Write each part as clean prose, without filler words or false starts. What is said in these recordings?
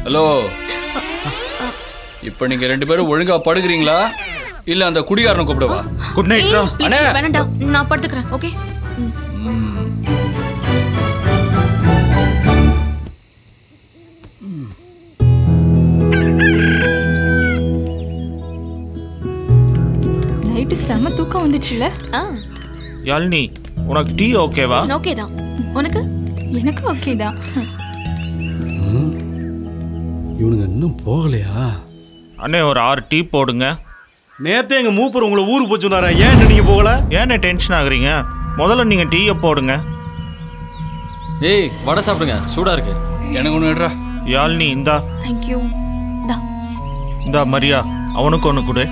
Hello, இப்போ நீங்க 2 பேரும் ஒழுங்கா படுக்கிறீங்களா இல்ல அந்த குடிகாரனை கூப்பிடவா? Good night. அண்ணே வேண்டாம், நான் படுத்துக்கிறேன். ஓகே. நைட்டு செம தூக்கம் வந்துச்சுல. யாழ்னி, உனக்கு டீ ஓகேவா? ஓகே தான். உனக்கு? எனக்கு ஓகே தான். இவனுங்க இன்னும் போகலையா? அண்ணே ஒரு 6 டீ போடுங்க. நேத்தே எங்க மூப்பர் உங்களை ஊருக்கு போய் சொன்னாரா, ஏன் நீங்க போகல? ஏன்னே டென்ஷன் ஆகுறீங்க? முதல்ல நீங்க டீயை போடுங்க. ஏய் வடை சாப்பிடுங்க, சூடா இருக்கு. எனக்கு ஒன்று எடுறா. யாழ்னி இந்தா. தேங்க்யூ. இந்தா மரியா, அவனுக்கு ஒன்று கொடு.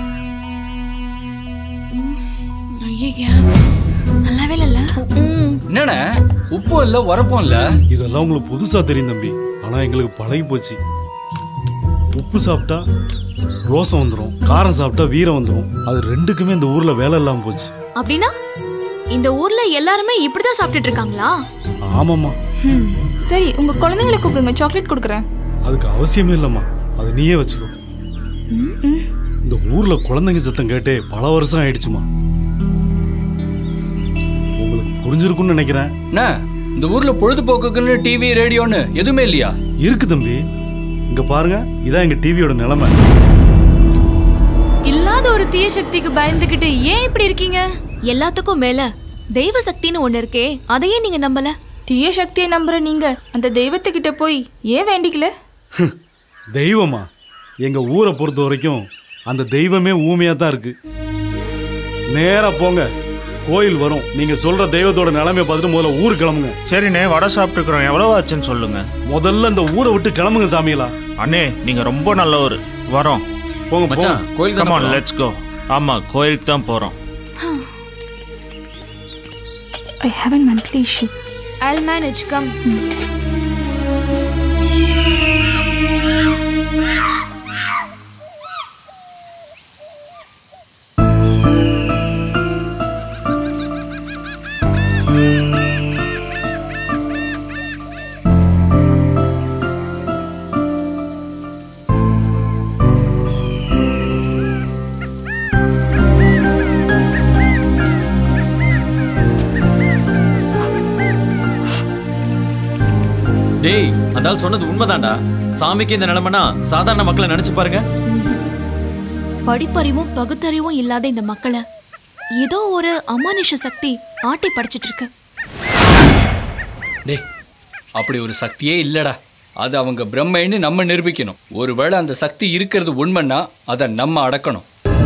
ஐயா நல்லாவே இல்ல. என்னண்ணே உப்பும் இல்ல உரப்பும் இல்ல. இதெல்லாம் உங்களுக்கு புதுசா தெரியும் தம்பி, ஆனா எங்களுக்கு பழகி போச்சு. உப்பு சாப்பிட்டா ரோசம் வந்துடும், காரம் சாப்பிட்டா வீரம் வந்துடும். அது ரெண்டுக்குமே இந்த ஊர்ல வேலை இல்லாம போச்சு. அப்படின்னா இந்த ஊர்ல எல்லாருமே இப்படிதான் சாப்பிட்டுட்டு இருக்காங்களா? ஆமாம்மா. சரி, உங்க குழந்தைங்களை கூப்பிடுங்க, சாக்லேட் கொடுக்குறேன். அதுக்கு அவசியமே இல்லம்மா, அதை நீயே வச்சுக்கோ. இந்த ஊர்ல குழந்தைங்க சத்தம் கேட்டே பல வருஷம் ஆயிடுச்சுமா. உங்களுக்கு புரிஞ்சிருக்கும்னு நினைக்கிறேன். இந்த ஊர்ல பொழுதுபோக்குன்னு டிவி ரேடியோன்னு எதுவுமே இல்லையா? இருக்கு தம்பி, இங்க பாருங்க, இதான் எங்க டிவியோட நிலைமை. இல்லாத ஒரு தீய சக்திக்கு பயந்துகிட்டு ஏன் இப்படி இருக்கீங்க? எல்லாத்துக்கும் மேல தெய்வ சக்தின்னு ஒண்ணு இருக்கே, அதையே நீங்க நம்பல. தீய சக்தியை நம்புற நீங்க அந்த தெய்வத்துக்கிட்ட போய் ஏன் வேண்டிக்கல? தெய்வமா? எங்க ஊரை பொறுத்த வரைக்கும் அந்த தெய்வமே ஊமையா தான் இருக்கு. நேரா போங்க, கோயில் வரும். நீங்க சொல்ற தெய்வத்தோட நிலைமையை பார்த்துட்டு முதல்ல ஊருக்கு கிளம்புங்க. சரிண்ணே, வடை சாப்பிட்டுக்கிறோம். எவ்வளவு ஆச்சுன்னு சொல்லுங்க. முதல்ல இந்த ஊரை விட்டு கிளம்புங்க சாமிகளா. அண்ணே நீங்க ரொம்ப நல்லவர். வரோம். போங்க மச்சான், கோயிலுக்கு கம் ஆன், லெட்ஸ் கோ. ஆமா, கோயிலுக்கு தான் போறோம். I have a monthly issue. I'll manage. Come. டேய், அந்த ஆள் சொன்னது உண்மைதான்டா. சாமிக்கு இந்த நிலைமைனா சாதாரண மக்களை நினைச்சு பாருங்க. படிப்பறிவும் பகுத்தறிவும் இல்லாத இந்த மக்களை ஏதோ ஒரு அமானுஷ சக்தி ஆட்டி படைச்சிட்டு இருக்கு. டேய், அப்படி ஒரு சக்தியே இல்லடா. அது அவங்க பிரம்மைன்னு நம்ம நிரூபிக்கணும். ஒருவேளை அந்த சக்தி இருக்கிறது உண்மைன்னா அதை நம்ம அடக்கணும்.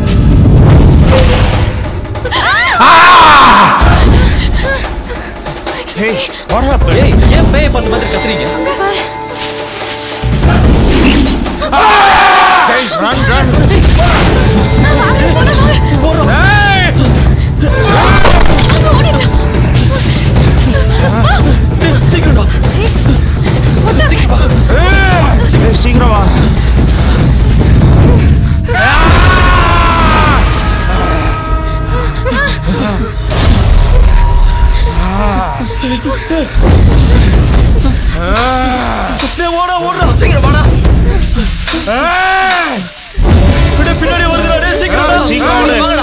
Hey, what happened? ஏய், ஏன் பேயை பார்த்த மாதிரி கத்துறீங்க? Guys, run, run. சீக்கிரம் வா. பின்னாடி வருகிறாடே, சீக்கிரம் சீக்கிரம்.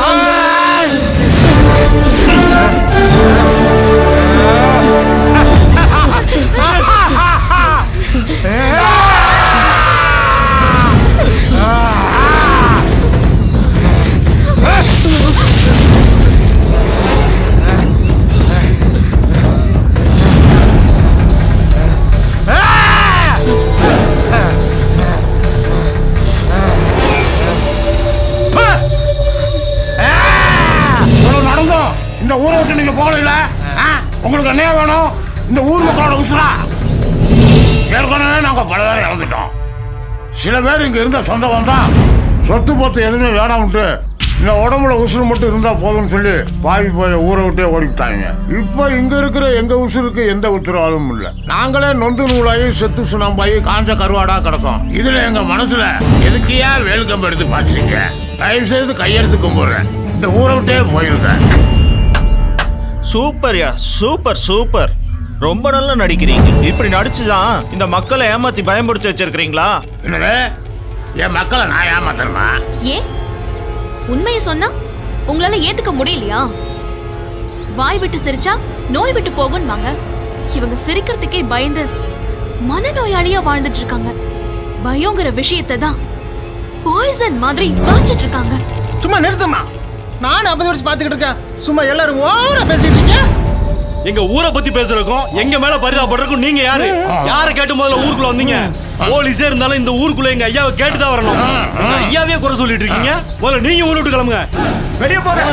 இந்த ஊரை விட்டு நீங்க போகல. உங்களுக்கு என்ன வேணும்? இந்த ஊர் மக்களோட உசுரா? ஏற்கனவே நாங்க பல பேர் இறந்துட்டோம். சில பேர் இங்க இருந்த சொந்தம் வந்தா சொத்து பொத்து எதுவுமே வேணாம்ட்டு இந்த உடம்புல உசுறு மட்டும் இருந்தா போதும்னு சொல்லி பாவி போய் ஊரை விட்டே ஓடிவிட்டாங்க. இப்ப இங்க இருக்கிற எங்க உசுருக்கு எந்த உத்தரவாதமும் இல்லை. நாங்களே நொந்து நூலாயி செத்து சுண்ணாம்பாயி காஞ்ச கருவாடா கிடக்கும். இதுல எங்க மனசுல எதுக்கியா வேலுக்கம்பு எடுத்து பாய்ச்சிங்க? தயவு செய்து கையெடுத்து கும்பிடுறேன், இந்த ஊரை விட்டே போயிருங்க. சூப்பர்யா, சூப்பர் சூப்பர். ரொம்ப நல்லா நடிக்கிறீங்க. இப்படி நடிச்சுதான் இந்த மக்களை ஏமாத்தி பயமுறுத்தி வச்சிருக்கீங்களா? என்னது என் மக்களை நான் ஏமாத்தணுமா? ஏன் உண்மையை சொன்னா உங்களால ஏத்துக்க முடியலையா? வாய் விட்டு சிரிச்சா நோய் விட்டு போகும் வாங்க. இவங்க சிரிக்கிறதுக்கே பயந்து மனநோயாளியா வாழ்ந்துட்டு இருக்காங்க. பயங்கர விஷயத்தை தான் பாய்சன் மாதிரி சுவாசிச்சுட்டு இருக்காங்க. சும்மா நிறுத்துமா. நானும் 50 வருஷம் பாத்துக்கிட்டு இருக்கேன். சும்மா எல்லாரும் ஓவரா பேசிட்டு இருக்கீங்க. எங்க ஊரை பத்தி பேசுறதுக்கும் எங்க மேல பரிதாபப்படுறதுக்கும் நீங்க யாரு? யார கேட்டு முதல்ல ஊருக்குள்ள வந்தீங்க? போலீஸே இருந்தாலும் இந்த ஊருக்குள்ள எங்க ஐயாவை கேட்டுதான் வரணும். ஐயாவே குறை சொல்லிட்டு இருக்கீங்க. முதல்ல நீங்க ஊரை விட்டு கிளம்புங்க. வெளியே போறேன்.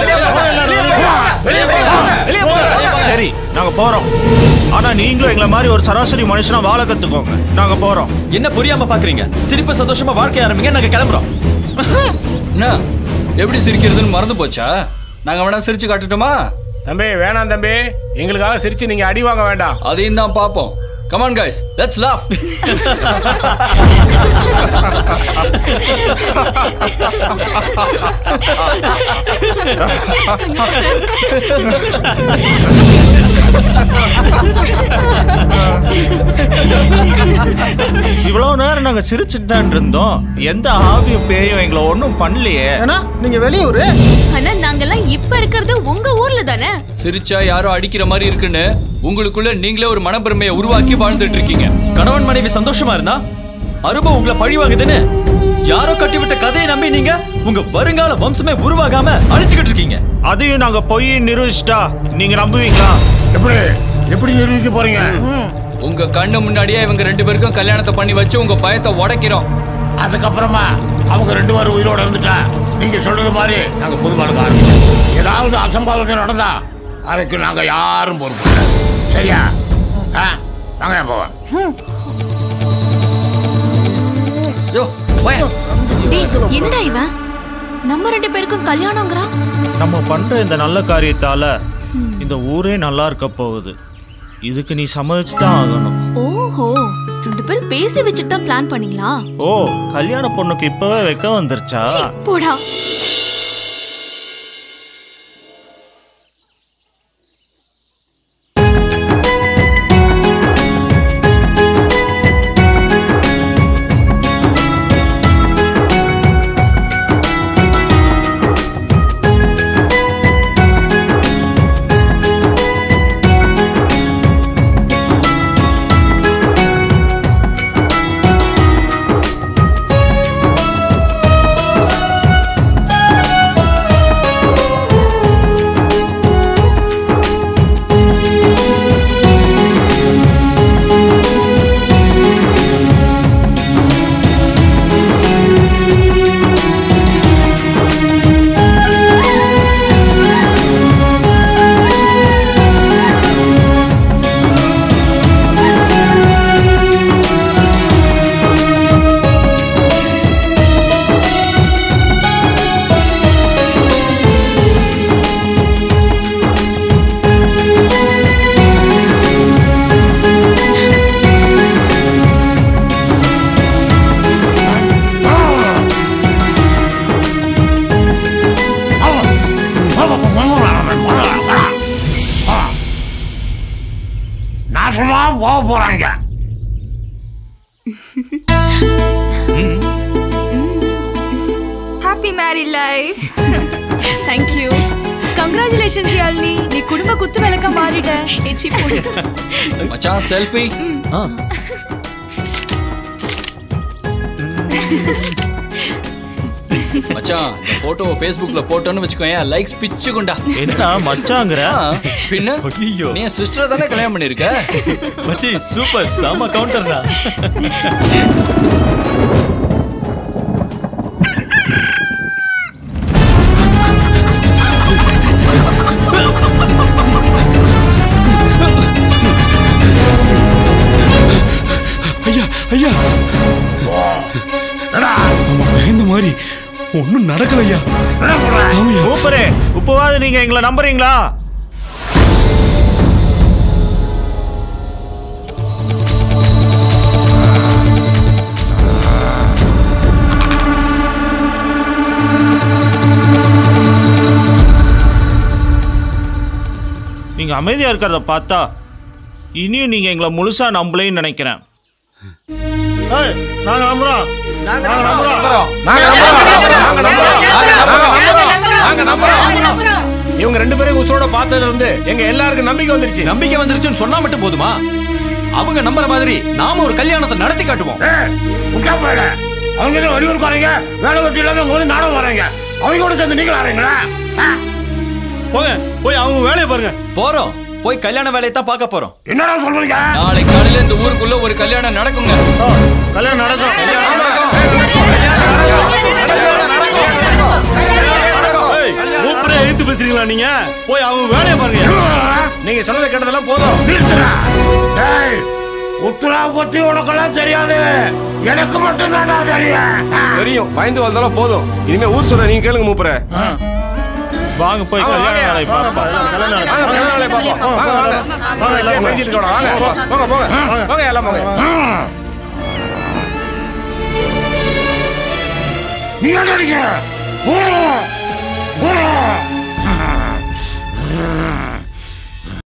சரி நாங்க போறோம். ஆனா நீங்களும் எங்களை மாதிரி ஒரு சராசரி மனுஷனா வாழ கத்துக்கோங்க. நாங்க போறோம். என்ன புரியாம பாக்குறீங்க? சிரிப்பு சந்தோஷமா வாழ்க்கை ஆரம்பிங்க. நாங்க கிளம்புறோம். என்ன எப்படி சிரிக்கிறதுன்னு மறந்து போச்சா? நாங்க வேணா சிரிச்சு காட்டுட்டோமா? தம்பி வேணாம் தம்பி, எங்களுக்காக சிரிச்சு நீங்க அடி வாங்க வேண்டாம். அதையும் தான் பாப்போம். Come on guys, let's laugh. இவ்வளவு நேரம் நாங்க சிரிச்சுட்டு தான் இருந்தோம். எந்த ஆவியும் பேயும் எங்களை ஒன்னும் பண்ணலையே. ஏன்னா நீங்க வெளியூரு. ஆனா நாங்கெல்லாம் இப்ப இருக்கிறது உங்க ஊர்ல தானே. சிரிச்சா யாரோ அடிக்கிற மாதிரி இருக்குன்னு உங்களுக்குள்ள நீங்களே ஒரு மனப்பெருமையை உருவாக்கி வாழ்ந்துட்டு இருக்கீங்க. கணவன் மனைவி சந்தோஷமா இருந்தா அருபம் உங்களை பழி வாங்குதுன்னு யாரோ கட்டிவிட்ட கதையை நம்பி நீங்க உங்க வருங்கால வம்சமே உருவாகாம அழிச்சுக்கிட்டு இருக்கீங்க. அதையும் நாங்க போய் நிரூபிச்சிட்டா நீங்க நம்புவீங்களா? எப்படி நிரூபிக்க போறீங்க? உங்க கண்ணு முன்னாடியே இவங்க 2 பேருக்கும் கல்யாணத்தை பண்ணி வச்சு உங்க பயத்தை உடைக்கிறோம். அதுக்கப்புறமா அவங்க 2 பேரும் உயிரோட இருந்துட்டா நீங்க சொல்றது மாதிரி நாங்க பொதுமக்களுக்கு ஆரம்பிச்சோம். ஏதாவது அசம்பாவிதம் நடந்தா அதுக்கு நாங்க யாரும் பொறுப்பு இல்லை. சரியா? நாங்க ஏன் போவோம்? என்னடா இவன் நம்ம 2 பேருக்கும் கல்யாணம்ங்கறான்? நம்ம பண்ற இந்த நல்ல காரியத்தால இந்த ஊரே நல்லா இருக்க போகுது. இதுக்கு நீ சம்மதிச்சு தான் ஆகணும். ஓஹோ, 2 பேரும் பேசி வச்சுட்டு தான் பிளான் பண்ணீங்களா? ஓ, கல்யாண பொண்ணுக்கு இப்பவே வைக்க வந்துருச்சா? போடா. போறாங்க. Happy married life. Thank you. Congratulations Yazhini, நீ குடும்ப குத்து விளக்கா மாறிட்ட. எச்சி போடு. மச்சான் செல்ஃபி. மச்சான் இந்த போட்டோ Facebookல போட்டோன்னு வெச்சுக்கோயா, லைக்ஸ் பிச்சு கொண்டா. என்ன மச்சாங்கற? பின்ன ஐயோ, நீ சிஸ்டர் தானே கல்யாணம் பண்ணிருக்க? மச்சி சூப்பர், செம கவுண்டர்டா. ஐயா ஐயா, நம்ம பயந்த மாதிரி ஒன்னும் நடக்கலையா? சூப்பரே, இப்போவாது நீங்க எங்களை நம்புறீங்களா? நீங்க அமைதியா இருக்கிறத பார்த்தா இனியும் நீங்க எங்களை முழுசா நம்பலைன்னு நினைக்கிறேன். நாங்க நம்புறோம். இவங்க 2 பேரும் உசுரோட பார்த்ததுல இருந்து எங்க எல்லாருக்கும் நம்பிக்கை வந்துருச்சு. நம்பிக்கை வந்துருச்சுன்னு சொன்னா மட்டும் போதுமா? அவங்க நம்புற மாதிரி நாம ஒரு கல்யாணத்தை நடத்தி காட்டுவோம். அவங்க வடிவூர்காரங்க வேலை வெட்டி இல்லாம போது நானும் வரேங்க. அவங்க கூட சேர்ந்து நீங்களும் வரீங்களா? போங்க, போய் அவங்க வேலையை பாருங்க. போறோம், போய் கல்யாண வேலையை தான் பார்க்க போறோம். என்னடா சொல்றீங்க? நாளை காலையில இந்த ஊருக்குள்ள ஒரு கல்யாணம் நடக்குங்க. கல்யாணம் நடக்கும். மூப்பரே எழுத்து பேசுறீங்களா நீங்க? போய் அவங்க வேலையை பாருங்க. நீங்க சொன்னதை கேட்டதெல்லாம் போதும். உத்ரா பத்தி உனக்கெல்லாம் தெரியாது, எனக்கு மட்டும் தான்டா தெரியும். பயந்து வந்தாலும் போதும். இனிமே ஊர் சொல்ற நீங்க கேளுங்க மூப்பரே. வாங்க போய் கல்யாண வேலையை பார்ப்போம். நீ என்ன